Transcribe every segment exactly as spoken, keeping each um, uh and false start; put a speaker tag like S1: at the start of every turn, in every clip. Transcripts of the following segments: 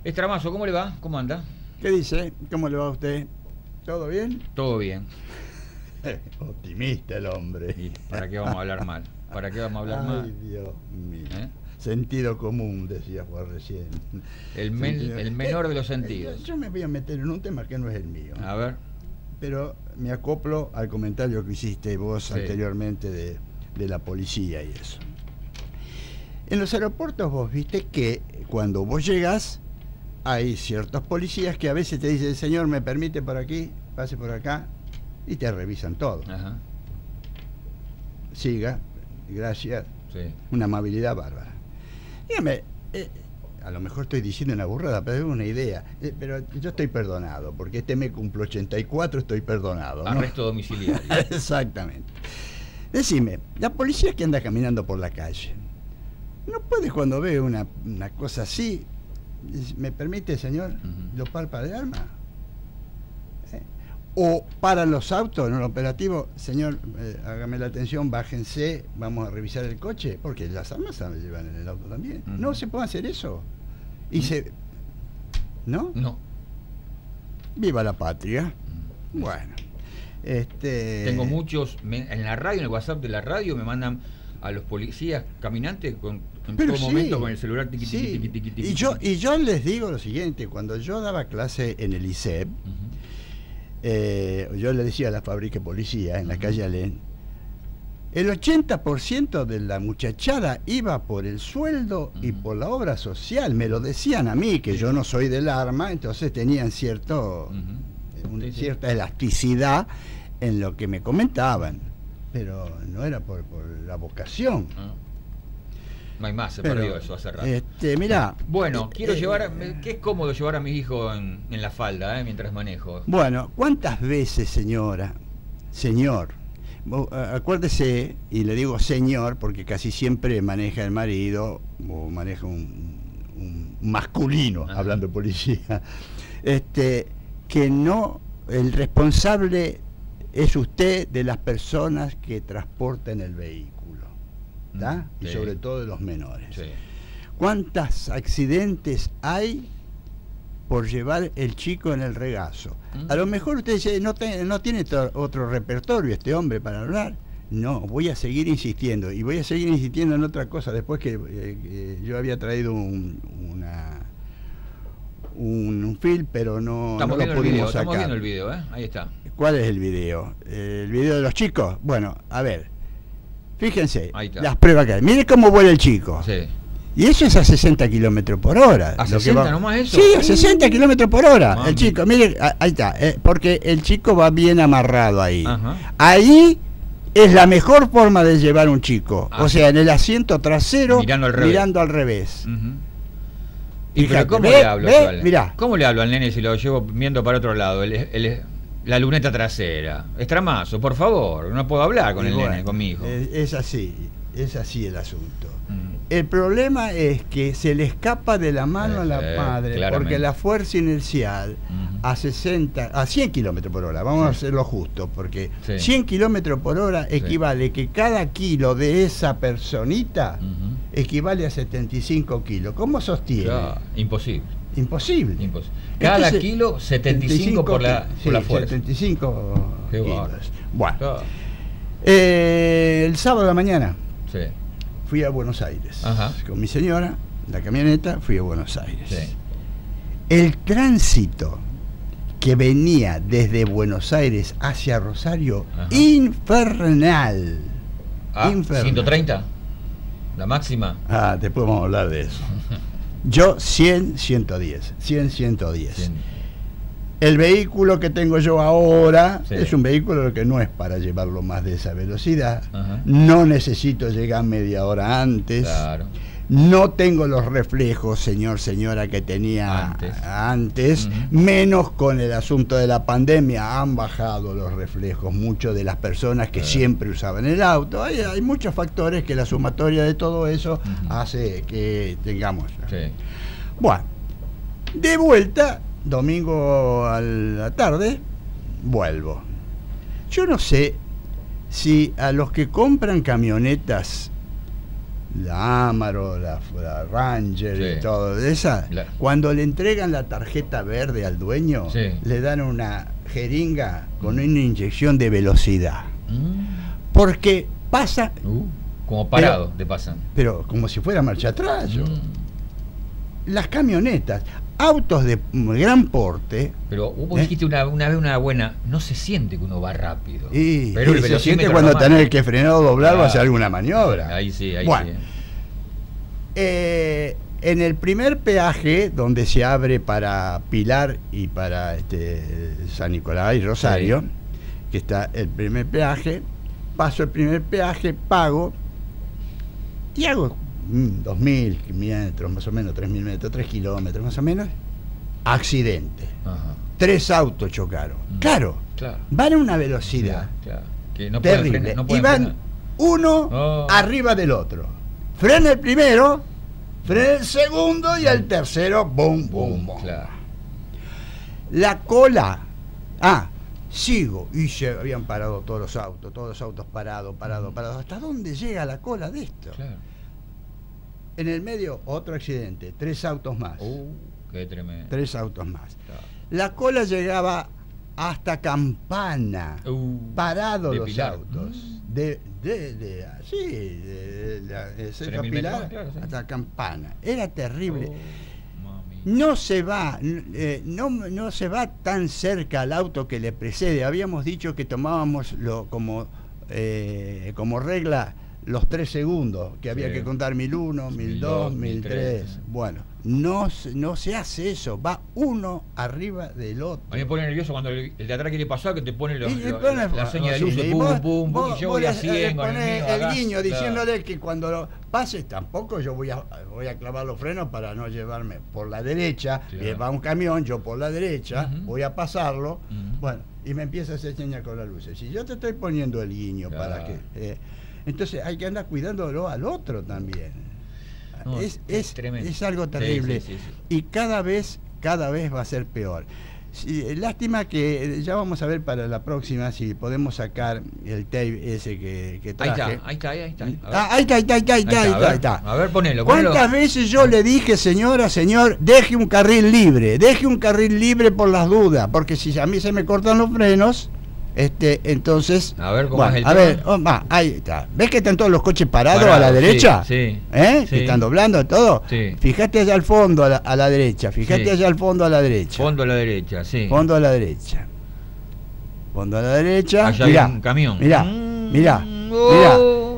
S1: Estramazo, ¿cómo le va? ¿Cómo anda?
S2: ¿Qué dice? ¿Cómo le va a usted? ¿Todo bien?
S1: Todo bien.
S2: Optimista el hombre.
S1: ¿Y para qué vamos a hablar mal? ¿Para qué vamos a hablar
S2: Ay,
S1: mal?
S2: Ay, Dios mío.
S1: ¿Eh?
S2: Sentido común, decía Juan recién.
S1: El, men,
S2: Sentido...
S1: el menor de los
S2: eh,
S1: sentidos.
S2: Yo, yo me voy a meter en un tema que no es el mío.
S1: A ver.
S2: Pero me acoplo al comentario que hiciste vos sí. anteriormente de, de la policía y eso. En los aeropuertos vos viste que cuando vos llegás hay ciertos policías que a veces te dicen, señor, ¿me permite por aquí? Pase por acá. Y te revisan todo. Ajá. Siga, gracias. Sí. Una amabilidad bárbara. Dígame, eh, a lo mejor estoy diciendo una burrada, pero es una idea. Eh, pero yo estoy perdonado, porque este me cumplo ochenta y cuatro, estoy perdonado, ¿no?
S1: Arresto domiciliario.
S2: Exactamente. Decime, la policía que anda caminando por la calle, ¿no puede cuando ve una, una cosa así, me permite, señor, uh-huh. lo palpa de arma? ¿Eh? O paran los autos en un operativo, señor, eh, hágame la atención, bájense, vamos a revisar el coche, porque las armas se llevan en el auto también. Uh-huh. No se puede hacer eso. Y uh-huh. se... ¿No?
S1: No.
S2: Viva la patria. Uh-huh. Bueno. Este...
S1: Tengo muchos, me, en la radio, en el WhatsApp de la radio, me mandan a los policías caminantes con, en
S2: Pero
S1: todo
S2: sí,
S1: momento con el celular tiqui,
S2: sí.
S1: tiqui, tiqui, tiqui, tiqui,
S2: y yo y yo les digo lo siguiente, cuando yo daba clase en el I C E P, uh-huh. eh, yo le decía a la fábrica de policía en uh-huh. la calle Alén, el ochenta por ciento de la muchachada iba por el sueldo uh-huh. y por la obra social. Me lo decían a mí, que yo no soy del arma, entonces tenían cierto uh-huh. una, sí, cierta sí. elasticidad en lo que me comentaban, pero no era por, por la vocación. Uh-huh.
S1: No hay más, se
S2: pero,
S1: perdió eso hace rato.
S2: Este, mirá,
S1: bueno,
S2: eh,
S1: quiero
S2: eh,
S1: llevar, que es cómodo llevar a mi hijo en, en la falda, eh, mientras manejo.
S2: Bueno, ¿cuántas veces, señora, señor, acuérdese, y le digo señor, porque casi siempre maneja el marido, o maneja un, un masculino, ajá. hablando de policía, este, que no, el responsable es usted de las personas que transportan el vehículo. ¿Da? Sí. Y sobre todo de los menores. Sí. ¿Cuántos accidentes hay por llevar el chico en el regazo? Mm. A lo mejor usted dice, no, te, no tiene otro repertorio este hombre para hablar. No, voy a seguir insistiendo. Y voy a seguir insistiendo en otra cosa. Después que eh, yo había traído un, una, un, un film, pero no,
S1: estamos
S2: no
S1: lo
S2: pudimos
S1: video,
S2: sacar.
S1: Estamos viendo el video, ¿eh? Ahí está.
S2: ¿Cuál es el video? ¿El video de los chicos? Bueno, a ver. Fíjense, las pruebas que hay. Mire cómo vuela el chico. Sí. Y eso es a sesenta kilómetros por hora.
S1: ¿A sesenta nomás eso?
S2: Sí, a sesenta kilómetros por hora. Mami. El chico, mire, ahí está. Eh, porque el chico va bien amarrado ahí. Ajá. Ahí es la mejor forma de llevar un chico. Ah. O sea, en el asiento trasero, mirando al revés. Mirando al revés. Uh-huh.
S1: ¿Y pero cómo
S2: ve,
S1: le hablo
S2: ve,
S1: yo al,
S2: mirá.
S1: ¿Cómo le hablo al nene si lo llevo viendo para otro lado? El, el, la luneta trasera. Estramazo, por favor, no puedo hablar con y el bueno, nene, con mi hijo.
S2: Es, es así, es así el asunto. Mm. El problema es que se le escapa de la mano eh, a la eh, madre, claramente. Porque la fuerza inercial mm. a sesenta, a cien kilómetros por hora, vamos sí. a hacerlo justo, porque sí. cien kilómetros por hora equivale sí. que cada kilo de esa personita mm-hmm. equivale a setenta y cinco kilos. ¿Cómo sostiene?
S1: Claro, imposible.
S2: Imposible.
S1: Imposible. Cada Entonces, kilo setenta y cinco por la,
S2: sí,
S1: por la fuerza.
S2: setenta y cinco
S1: Qué
S2: kilos. Bueno,
S1: claro.
S2: eh, el sábado de la mañana
S1: sí.
S2: fui a Buenos Aires.
S1: Ajá.
S2: Con mi señora, la camioneta, fui a Buenos Aires.
S1: Sí.
S2: El tránsito que venía desde Buenos Aires hacia Rosario, ajá. infernal.
S1: Ah,
S2: infernal.
S1: ¿ciento treinta? ¿La máxima?
S2: Ah, después vamos a hablar de eso. Yo cien, ciento diez. cien, ciento diez. cien. El vehículo que tengo yo ahora sí. es un vehículo que no es para llevarlo más de esa velocidad. Ajá. No necesito llegar media hora antes.
S1: Claro.
S2: No tengo los reflejos, señor, señora, que tenía antes, antes uh-huh. menos con el asunto de la pandemia. Han bajado los reflejos mucho de las personas que uh-huh. siempre usaban el auto. Hay, hay muchos factores que la sumatoria de todo eso uh-huh. hace que tengamos.
S1: Sí.
S2: Bueno, de vuelta, domingo a la tarde, vuelvo. Yo no sé si a los que compran camionetas la Amaro, la, la Ranger
S1: Sí.
S2: y todo esa,
S1: La-
S2: cuando le entregan la tarjeta verde al dueño,
S1: Sí.
S2: le dan una jeringa con una inyección de velocidad.
S1: Mm.
S2: Porque pasa,
S1: Uh, como parado te pasan.
S2: pero como si fuera marcha atrás. yo.
S1: Mm.
S2: Las camionetas, autos de gran porte,
S1: Pero vos
S2: ¿Eh?
S1: dijiste una, una vez una buena, no se siente que uno va rápido.
S2: y,
S1: Pero el
S2: y se siente
S1: velocímetro
S2: cuando
S1: no
S2: tenés
S1: marca.
S2: que frenar o doblar o
S1: Claro.
S2: hacer alguna maniobra.
S1: Ahí sí, ahí
S2: Bueno,
S1: sí.
S2: Eh, en el primer peaje, donde se abre para Pilar y para este, San Nicolás y Rosario,
S1: Sí.
S2: que está el primer peaje, paso el primer peaje, pago y hago mm, dos mil metros, más o menos, tres mil metros, tres kilómetros más o menos, accidente.
S1: Ajá.
S2: Tres autos chocaron.
S1: Mm.
S2: Claro,
S1: Claro.
S2: van a una velocidad
S1: Claro. Que no pueden
S2: terrible.
S1: frenar, no
S2: y
S1: pueden
S2: van
S1: frenar.
S2: uno
S1: Oh.
S2: arriba del otro. Frena el primero, frena el segundo y el tercero, boom, boom, boom.
S1: Claro.
S2: La cola. Ah, sigo. Y se habían parado todos los autos, todos los autos parados, parados, parados. ¿Hasta dónde llega la cola de esto?
S1: Claro.
S2: En el medio, otro accidente. Tres autos más.
S1: Uh, qué tremendo.
S2: Tres autos más.
S1: Claro.
S2: La cola llegaba hasta Campana.
S1: Uh,
S2: Parados
S1: de
S2: los
S1: Pilar.
S2: autos.
S1: Mm.
S2: De, de, de, sí, de, de la de Centro
S1: Tres mil
S2: Pilar
S1: metros, claro, sí.
S2: hasta Campana. Era terrible.
S1: Oh, mami.
S2: No se va, n- eh, no, no se va tan cerca al auto que le precede. Habíamos dicho que tomábamos lo, como, eh, como regla los tres segundos, que había
S1: Sí.
S2: que contar mil uno, mil dos, mil tres. Bueno, no, se- no se hace eso, va uno arriba del otro.
S1: A mí me pone nervioso cuando el, el de atrás quiere pasar, que te pone los,
S2: Y le
S1: los-
S2: pone-
S1: la seña de
S2: sí,
S1: luz,
S2: y
S1: pum,
S2: vos-
S1: pum, pum,
S2: vos-
S1: y yo
S2: vos
S1: voy a
S2: le-
S1: cien
S2: le
S1: con el
S2: ponés
S1: mío
S2: el
S1: acá.
S2: guiño
S1: Claro.
S2: diciéndole que cuando lo pases tampoco yo voy a, voy a clavar los frenos para no llevarme por la derecha,
S1: Claro.
S2: eh, va un camión, yo por la derecha,
S1: Ujú.
S2: voy a pasarlo,
S1: Ujú.
S2: bueno, y me empieza a hacer señas con las luces. Si yo te estoy poniendo el guiño
S1: Claro.
S2: para que... eh, entonces hay que andar cuidándolo al otro también.
S1: No,
S2: es,
S1: es
S2: es,
S1: tremendo.
S2: es algo
S1: Sí,
S2: terrible.
S1: sí, sí, sí.
S2: Y cada vez, cada vez va a ser peor. Sí, lástima que eh, ya vamos a ver para la próxima si podemos sacar el tape ese que, que
S1: Ahí
S2: traje.
S1: está, ahí está, ahí está. A ver.
S2: Ah, ahí está, ahí está, ahí está, ahí está,
S1: Ahí
S2: ahí
S1: está,
S2: está,
S1: a
S2: ahí
S1: ver.
S2: está.
S1: A ver, ponelo, ponelo.
S2: ¿Cuántas veces yo le dije, señora, señor, deje un carril libre, deje un carril libre por las dudas, porque si a mí se me cortan los frenos, este, entonces...
S1: A ver cómo
S2: bueno,
S1: es el
S2: a
S1: tema.
S2: ver, oh, va, ahí está. ¿Ves que están todos los coches parados
S1: Parado,
S2: a la
S1: sí,
S2: derecha?
S1: sí.
S2: ¿Eh?
S1: Sí.
S2: Que están doblando todo.
S1: Sí.
S2: Fíjate allá al fondo, a la, a la derecha, fíjate
S1: Sí.
S2: allá al fondo a la derecha.
S1: Fondo a la derecha, sí.
S2: Fondo a la derecha. Fondo a la derecha.
S1: Allá
S2: mirá,
S1: hay un camión.
S2: Mirá,
S1: Mm,
S2: mirá,
S1: oh,
S2: mirá.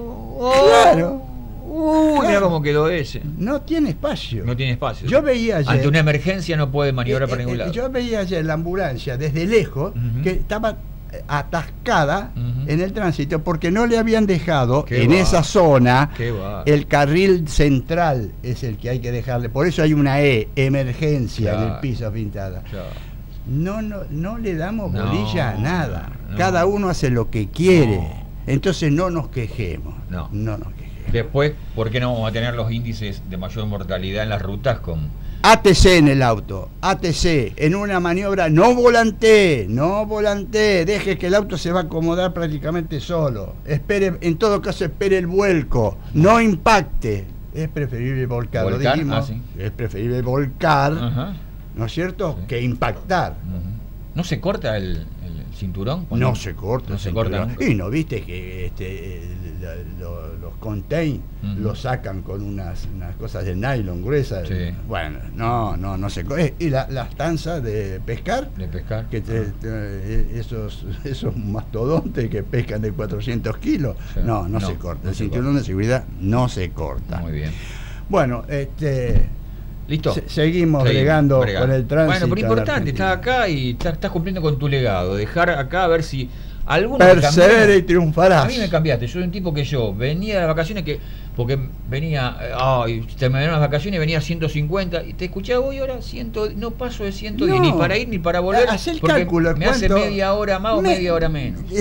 S1: oh,
S2: Claro.
S1: Uh, mirá
S2: Claro.
S1: cómo quedó ese.
S2: No tiene espacio.
S1: No tiene espacio.
S2: Yo veía ayer...
S1: Ante una emergencia no puede maniobrar
S2: Eh,
S1: para
S2: eh,
S1: ningún
S2: eh,
S1: lado.
S2: Yo veía ayer la ambulancia desde lejos
S1: Ujú.
S2: que estaba eh, atascada
S1: Ujú.
S2: en el tránsito porque no le habían dejado
S1: Qué
S2: en
S1: va.
S2: esa zona
S1: Qué va.
S2: el carril central es el que hay que dejarle. Por eso hay una E, emergencia, en
S1: Claro.
S2: el piso pintada.
S1: Claro.
S2: No, no, no le damos
S1: No,
S2: bolilla a nada.
S1: no.
S2: Cada uno hace lo que quiere.
S1: No.
S2: Entonces no nos quejemos.
S1: No.
S2: No nos quejemos.
S1: Después, ¿por qué no vamos a tener los índices de mayor mortalidad en las rutas con
S2: A T C en el auto, A T C, en una maniobra, no volantee, no volantee, deje que el auto se va a acomodar prácticamente solo. Espere, en todo caso, espere el vuelco, no impacte. Es preferible volcar, lo
S1: Volcar,
S2: dijimos.
S1: ah, sí.
S2: Es preferible volcar,
S1: Ajá.
S2: ¿no es cierto?,
S1: Sí.
S2: que impactar.
S1: Ujú. ¿No se corta el, el cinturón? cuando-
S2: No se corta.
S1: No
S2: el
S1: se corta
S2: cinturón.
S1: nunca.
S2: Y no viste que este, eh, la- lo- los contain
S1: Ujú.
S2: los sacan con unas, unas cosas de nylon gruesas.
S1: Sí.
S2: Bueno, no, no, no se corta. Y la- las tanzas de pescar,
S1: De pescar.
S2: que te- te- esos, esos mastodontes que pescan de cuatrocientos kilos,
S1: Sí.
S2: no, no,
S1: No,
S2: se corta.
S1: no
S2: El
S1: se
S2: cinturón
S1: corta.
S2: de seguridad no se corta.
S1: Muy bien.
S2: Bueno, este.
S1: ¿Listo?
S2: Se- seguimos
S1: Sí,
S2: bregando
S1: bregando.
S2: con el tránsito.
S1: Bueno, pero
S2: en
S1: importante,
S2: Argentina.
S1: estás acá y estás, estás cumpliendo con tu legado. Dejar acá a ver si alguno
S2: Persevere y triunfarás.
S1: A mí me cambiaste, soy un tipo que yo venía de las vacaciones que porque venía, eh, ay, terminaron las vacaciones, venía a ciento cincuenta y te escuchaba hoy ahora cien, no paso de ciento diez,
S2: No.
S1: ni para ir ni para volver,
S2: Hacé el
S1: porque
S2: cálculo,
S1: me hace
S2: ¿cuánto?
S1: media hora más o
S2: Me-
S1: media hora menos.
S2: Es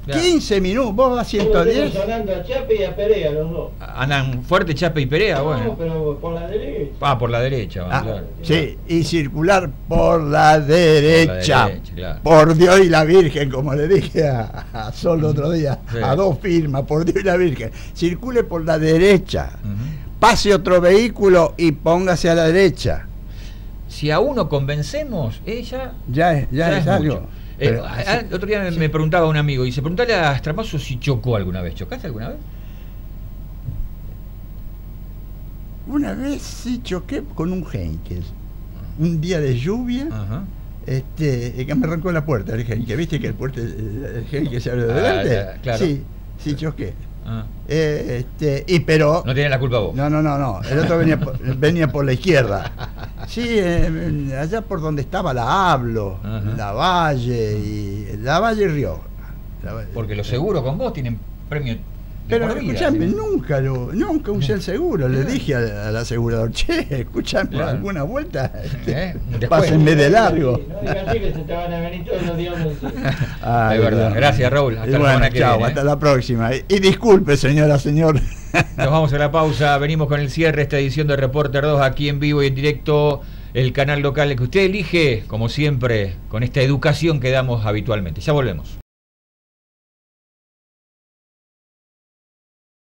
S1: Claro.
S2: quince minutos, vos vas ciento diez.
S3: Sonando a Chape y a Perea, los dos.
S1: Andan fuerte Chape y Perea,
S3: No,
S1: bueno.
S3: pero por la derecha.
S1: Ah, por la derecha, van,
S2: Ah,
S1: claro.
S2: sí, y circular por la derecha.
S1: Por la derecha, claro.
S2: Por Dios y la Virgen, como le dije a, a Sol el otro día,
S1: Sí.
S2: a dos firmas, por Dios y la Virgen. Circule por la derecha.
S1: Ujú.
S2: Pase otro vehículo y póngase a la derecha.
S1: Si a uno convencemos, ella
S2: Ya es, ya
S1: ya
S2: es
S1: es
S2: algo.
S1: mucho. Eh,
S2: Pero,
S1: a-
S2: sí,
S1: a- el otro día me,
S2: sí.
S1: me preguntaba un amigo, dice, preguntale a Stramazo si chocó alguna vez. ¿Chocaste alguna vez?
S2: Una vez sí choqué con un Henkel. Un día de lluvia,
S1: Ajá.
S2: este, el que me arrancó la puerta, el Henkel. ¿Viste que el, puerta, el Henkel se abre de
S1: Ah,
S2: delante?
S1: ya, claro.
S2: Sí, sí choqué.
S1: Ah.
S2: Eh, este, y pero...
S1: No tiene la culpa vos.
S2: No, no, no, no. El otro venía por, venía por la izquierda. Sí, eh, allá por donde estaba la Hablo,
S1: Ajá.
S2: la Valle y la Valle Río. La Valle-
S1: Porque los seguros con vos tienen premio de
S2: Pero
S1: por vida,
S2: escúchame,
S1: ¿sí?
S2: nunca lo, nunca usé el seguro. Le dije al, al asegurador, che, escúchame,
S1: Claro.
S2: alguna vuelta, este,
S1: ¿Eh? Después.
S2: pásenme de largo.
S3: No digas así que se te van a venir todos los días.
S2: Ay,
S1: Es verdad.
S2: Dios.
S1: Gracias, Raúl. Hasta
S2: Y
S1: la
S2: bueno,
S1: semana que
S2: chao,
S1: viene, ¿eh?
S2: hasta la próxima. Y, y disculpe, señora, señor.
S1: Nos vamos a la pausa, venimos con el cierre de esta edición de Reporter dos aquí en vivo y en directo, el canal local que usted elige, como siempre, con esta educación que damos habitualmente. Ya volvemos.